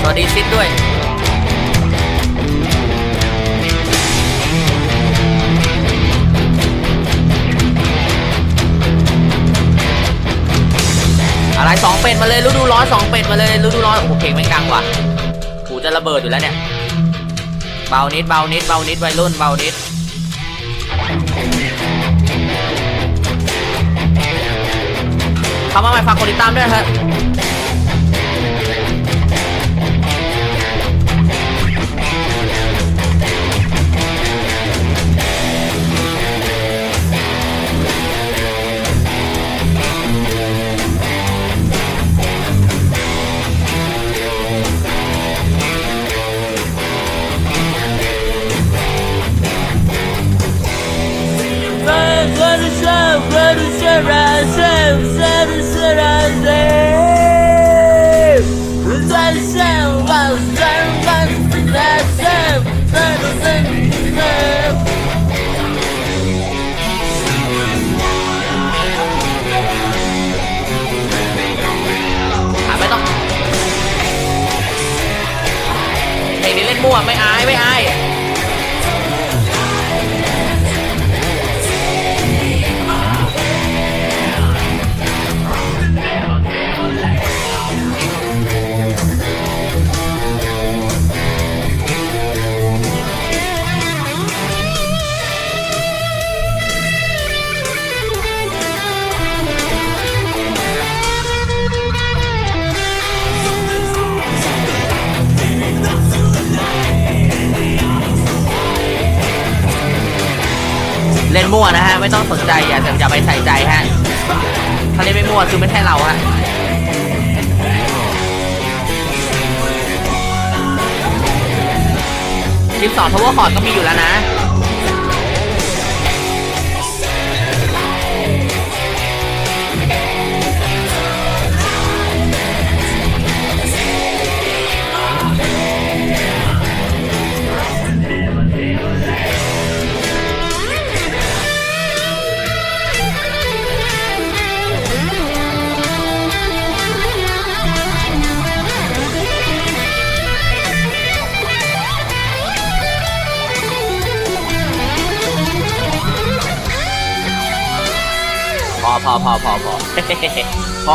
วัสดีซิดด้วยอะไร2 เป็ดมาเลยฤดูร้อน2 เป็ดมาเลยฤดูร้อนโอ้โหเพลงไม่กลางว่ะหูจะระเบิดอยู่แล้วเนี่ยเบานิดวัยรุ่นเบานิดเข้ามาใหม่ฝากกดติดตามด้วยครับเพลงนี้เล่นมั่วไม่อายเล่นมั่วนะฮะไม่ต้องสนใจอย่าไปใส่ใจฮะถ้าเล่นไม่มั่วคือไม่ใช่เราฮะ12 power chord ก็มีอยู่แล้วนะพอ